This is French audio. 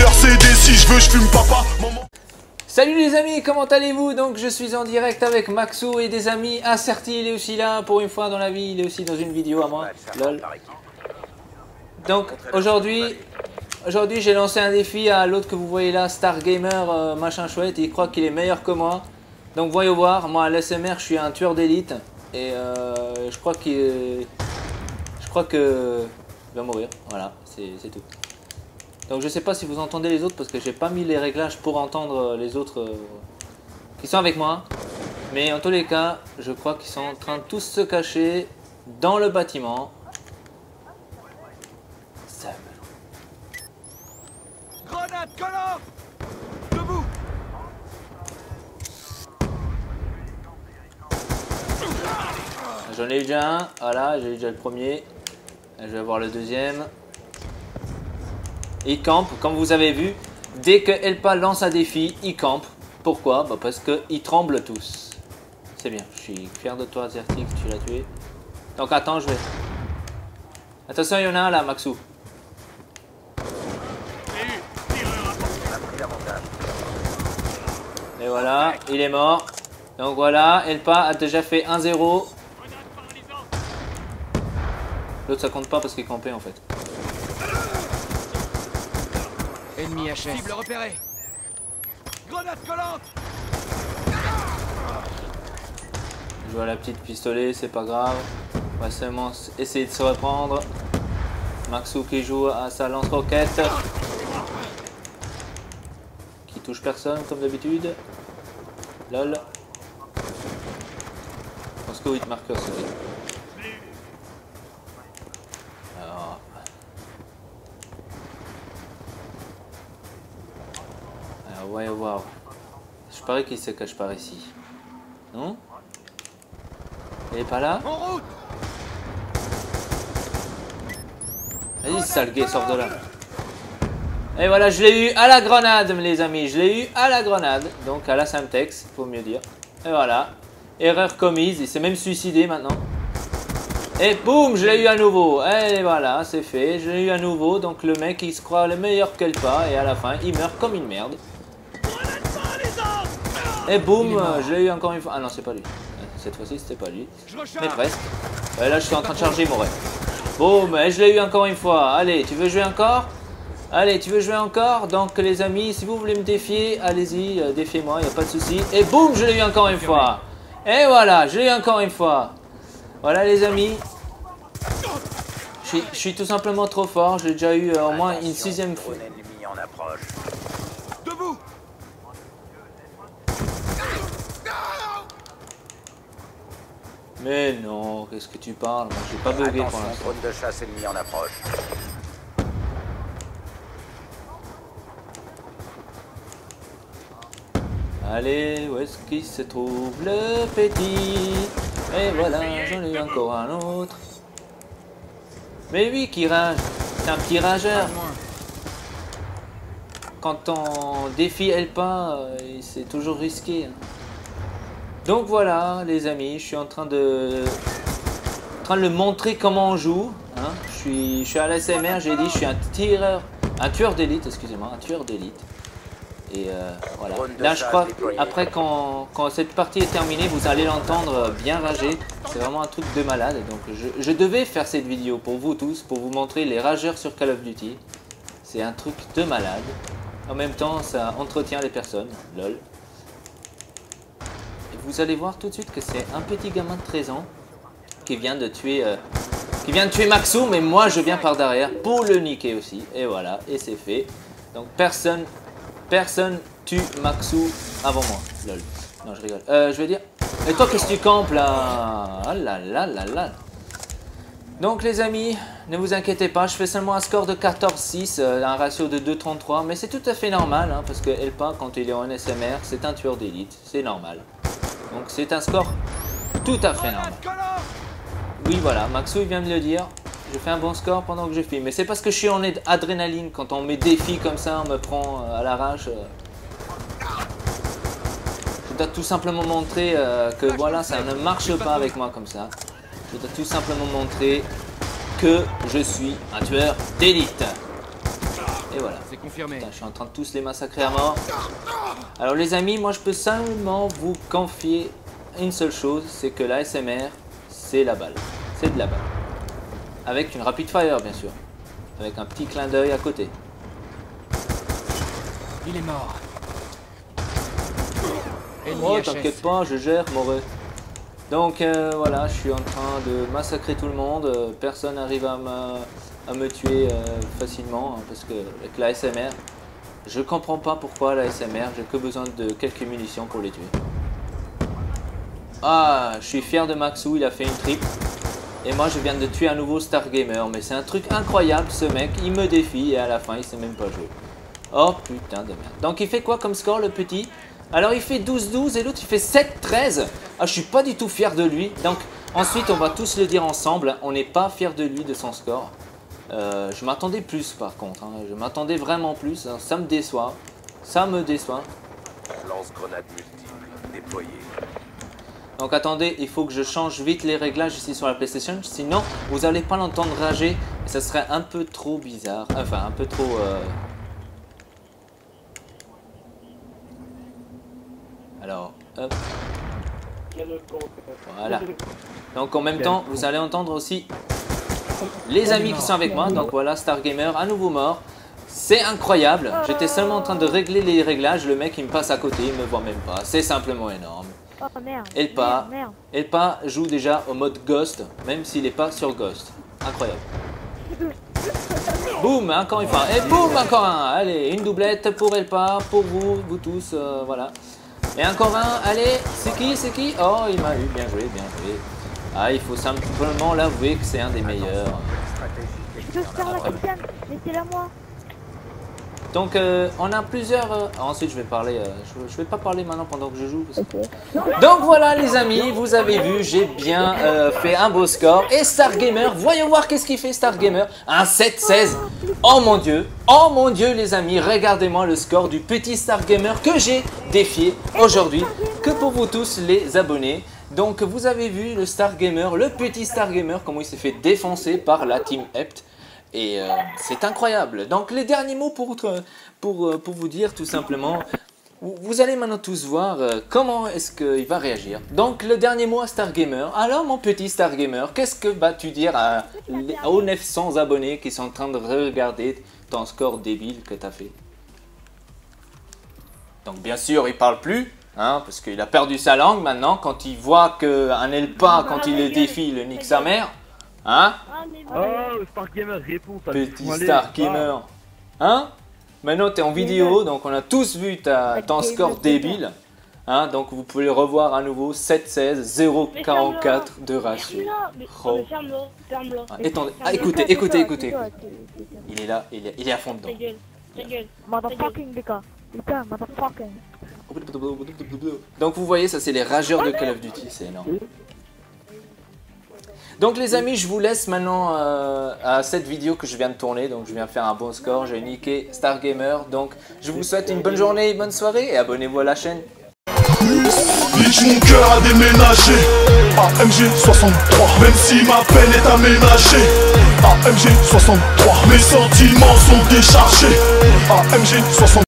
Mercedes, si je veux, je fume papa. Salut les amis, comment allez-vous? Donc je suis en direct avec Maxou et des amis. Acerti, il est aussi là pour une fois dans la vie, il est aussi dans une vidéo à moi. Lol. Donc aujourd'hui j'ai lancé un défi à l'autre que vous voyez là, Star Gamer machin chouette, il croit qu'il est meilleur que moi. Donc voyons voir, moi à l'ASMR je suis un tueur d'élite et je crois que il va mourir, voilà, c'est tout. Donc je sais pas si vous entendez les autres parce que j'ai pas mis les réglages pour entendre les autres qui sont avec moi. Mais en tous les cas, je crois qu'ils sont en train de tous se cacher dans le bâtiment. Sam. Grenade collante. Debout. J'en ai eu déjà un, voilà, j'ai eu déjà le premier. Je vais voir le deuxième. Il campe, comme vous avez vu, dès que Elpa lance un défi, il campe. Pourquoi? Bah parce qu'ils tremblent tous. C'est bien, je suis fier de toi Zertic, tu l'as tué. Donc attends, je vais... Attention, il y en a un là, Maxou. Et voilà, il est mort. Donc voilà, Elpa a déjà fait 1-0. L'autre ça compte pas parce qu'il campait en fait. Ennemi HS. Cible repérée. Grenade collante. Je vois la petite pistolet, c'est pas grave. On va seulement essayer de se reprendre. Maxou qui joue à sa lance-roquette. Qui touche personne comme d'habitude. Lol. Je pense que oui, marqueur c'est bien. Alors, ouais, wow. Je parie qu'il se cache par ici. Non? Il est pas là? En route. Vas-y, sale gay, sors de là. Et voilà, je l'ai eu à la grenade, les amis. Je l'ai eu à la grenade. Donc à la Semtex, faut mieux dire. Et voilà. Erreur commise. Il s'est même suicidé maintenant. Et boum, je l'ai eu à nouveau. Et voilà, c'est fait. Je l'ai eu à nouveau. Donc le mec, il se croit le meilleur qu'Elpa. Et à la fin, il meurt comme une merde. Et boum, je l'ai eu encore une fois. Ah non, c'est pas lui. Cette fois-ci, c'était pas lui. Mais presque. Et là, je suis en train de charger mon rêve. Boum, et je l'ai eu encore une fois. Allez, tu veux jouer encore? Allez, tu veux jouer encore? Donc les amis, si vous voulez me défier, allez-y, défiez-moi, il n'y a pas de souci. Et boum, je l'ai eu encore une fois. Et voilà, je l'ai eu encore une fois. Voilà les amis. Je suis tout simplement trop fort. J'ai déjà eu au moins une 6e fois. Debout. Mais non, qu'est-ce que tu parles? Moi, j'ai pas bugué pour l'instant. Drone de chasse ennemi en approche. Allez, où est-ce qu'il se trouve le petit? Et voilà, j'en ai eu encore un autre. Mais lui qui rage, c'est un petit rageur. Quand on défie Elpa, c'est toujours risqué. Donc voilà les amis, je suis en train de le montrer comment on joue. Hein. Je suis à l'ASMR, j'ai dit je suis un tueur d'élite, excusez-moi, un tueur d'élite. Et voilà. Là je crois après quand cette partie est terminée, vous allez l'entendre bien rager. C'est vraiment un truc de malade. Donc je devais faire cette vidéo pour vous tous, pour vous montrer les rageurs sur Call of Duty. C'est un truc de malade. En même temps ça entretient les personnes. Lol. Et vous allez voir tout de suite que c'est un petit gamin de 13 ans qui vient de tuer Maxou, mais moi je viens par derrière pour le niquer aussi. Et voilà, et c'est fait. Donc personne tue Maxou avant moi. Lol. Non, je rigole. Je veux dire... Et toi, qu'est-ce que tu campes là? Ah là là là là. Donc les amis, ne vous inquiétez pas, je fais seulement un score de 14-6, un ratio de 2,33. Mais c'est tout à fait normal, hein, parce que Elpa, quand il est en SMR, c'est un tueur d'élite. C'est normal. Donc c'est un score tout à fait normal. Oui, voilà, Maxou il vient de le dire. Je fais un bon score pendant que je filme. Mais c'est parce que je suis en adrénaline. Quand on met défi comme ça, on me prend à l'arrache. Je dois tout simplement montrer que voilà, ça ne marche pas avec moi comme ça. Je dois tout simplement montrer que je suis un tueur d'élite. Et Et voilà. C'est confirmé. Putain, je suis en train de tous les massacrer à mort. Alors les amis, moi je peux simplement vous confier une seule chose, c'est que la SMR, c'est la balle. C'est de la balle. Avec une rapid fire bien sûr. Avec un petit clin d'œil à côté. Il est mort. Oh t'inquiète pas, je gère Moreux. Donc voilà, je suis en train de massacrer tout le monde. Personne n'arrive à me tuer facilement hein, parce que avec la SMR, je comprends pas pourquoi la SMR, j'ai que besoin de quelques munitions pour les tuer. Ah, je suis fier de Maxou, il a fait une trip. Et moi je viens de tuer un nouveau Stargamer. Mais c'est un truc incroyable ce mec, il me défie et à la fin il sait même pas jouer. Oh putain de merde. Donc il fait quoi comme score le petit? Alors il fait 12-12 et l'autre il fait 7-13. Ah je suis pas du tout fier de lui. Donc ensuite on va tous le dire ensemble. On n'est pas fier de lui, de son score. Je m'attendais plus par contre. Hein. Je m'attendais vraiment plus. Hein. Ça me déçoit. Ça me déçoit. Lance-grenade multiple déployée. Donc attendez, il faut que je change vite les réglages ici sur la PlayStation. Sinon vous n'allez pas l'entendre rager. Et ça serait un peu trop bizarre. Enfin un peu trop... Alors, hop. Voilà. Donc en même temps, vous allez entendre aussi les amis qui sont avec moi. Donc voilà, Stargamer à nouveau mort. C'est incroyable. J'étais seulement en train de régler les réglages. Le mec il me passe à côté, il me voit même pas. C'est simplement énorme. Oh merde. Elpa joue déjà au mode Ghost, même s'il n'est pas sur Ghost. Incroyable. Boum, encore une fois. Et boum, encore un. Allez, une doublette pour Elpa, pour vous, vous tous. Voilà. Et encore un, allez, c'est qui? Oh, il m'a eu, bien joué, bien joué. Ah, il faut simplement l'avouer que c'est un des meilleurs. Je veux faire la capitaine, laissez-la moi. Donc, on a plusieurs... ensuite, je vais parler... je vais pas parler maintenant pendant que je joue. Parce que... Donc, voilà, les amis, vous avez vu, j'ai bien fait un beau score. Et Stargamer, voyons voir qu'est-ce qu'il fait, Stargamer. Un 7-16. Oh mon Dieu, les amis, regardez-moi le score du petit Stargamer que j'ai défié aujourd'hui. Que pour vous tous, les abonnés. Donc, vous avez vu le Stargamer, le petit Stargamer, comment il s'est fait défoncer par la Team Ept. Et c'est incroyable. Donc les derniers mots pour vous dire tout simplement, vous allez maintenant tous voir comment est-ce qu'il va réagir. Donc le dernier mot à Stargamer. Alors mon petit Stargamer, qu'est-ce que vas-tu dire aux 900 abonnés qui sont en train de regarder ton score débile que tu as fait? Donc bien sûr il parle plus. Hein, parce qu'il a perdu sa langue maintenant quand il voit qu'un Elpa, quand il le défie, il le nique sa mère. Hein? Oh, Stargamer, réponds. Petit Stargamer. Hein? Maintenant, tu es en vidéo, donc on a tous vu ton score débile. Hein? Donc vous pouvez le revoir à nouveau. 7-16, 0,44 de ratio. Oh. Attendez, écoutez. Il est là, il est à fond dedans. Motherfucking Bika. Bika, motherfucking. Donc vous voyez, ça c'est les rageurs de Call of Duty, c'est énorme. Donc les amis, je vous laisse maintenant à cette vidéo que je viens de tourner. Donc je viens faire un bon score, j'ai niqué Stargamer. Donc je vous souhaite une bonne journée, une bonne soirée et abonnez-vous à la chaîne. Bitch, mon cœur a déménagé AMG 63. Même si ma peine est aménagée AMG 63. Mes sentiments sont déchargés AMG 63.